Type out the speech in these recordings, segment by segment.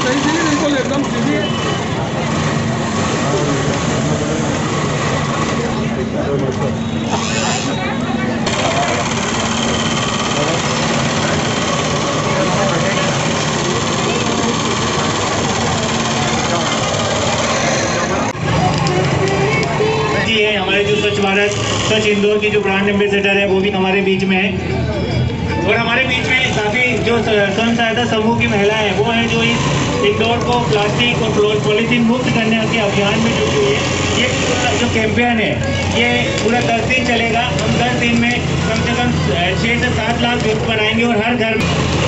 सही थी, बिल्कुल एकदम सीधी है। जी है हमारे जो स्वच्छ भारत स्वच्छ इंदौर की जो ब्रांड एम्बेसडर है वो भी हमारे बीच में है। और हमारे बीच में काफ़ी जो स्वयं सहायता समूह की महिलाएं हैं वो हैं जो इस इंदौर को प्लास्टिक और पॉलीथीन मुक्त करने के अभियान में जुटी हुई है। ये पूरा जो कैंपेन है ये पूरा 10 दिन चलेगा। हम 10 दिन में कम से कम 6 से 7 लाख गिफ्ट बनाएंगे और हर घर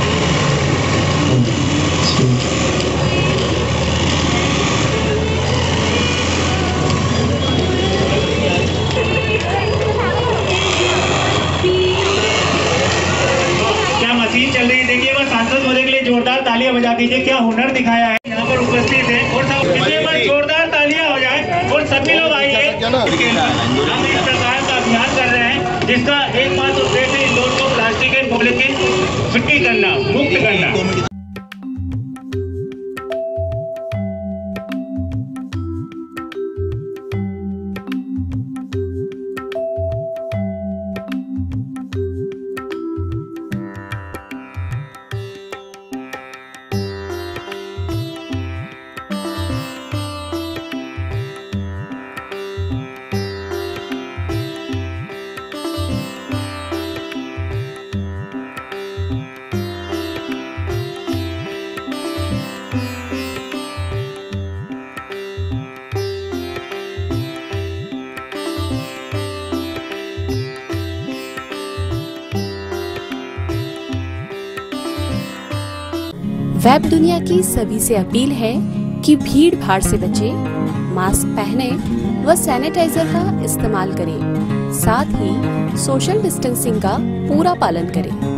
चल रही है। देखिए बस सांसद महोदय के लिए जोरदार तालियां बजा दीजिए। क्या हुनर दिखाया है यहाँ पर उपस्थित है। और सब इसलिए बस जोरदार तालियां हो जाए और सभी लोग आइए। हम इस प्रकार का अभियान कर रहे हैं जिसका एकमात्र उद्देश्य इंदौर को प्लास्टिक एंड पॉलीथीन फ्री करना, मुक्त करना। वेब दुनिया की सभी से अपील है कि भीड़ भाड़ से बचें, मास्क पहने व सैनिटाइजर का इस्तेमाल करें, साथ ही सोशल डिस्टेंसिंग का पूरा पालन करें।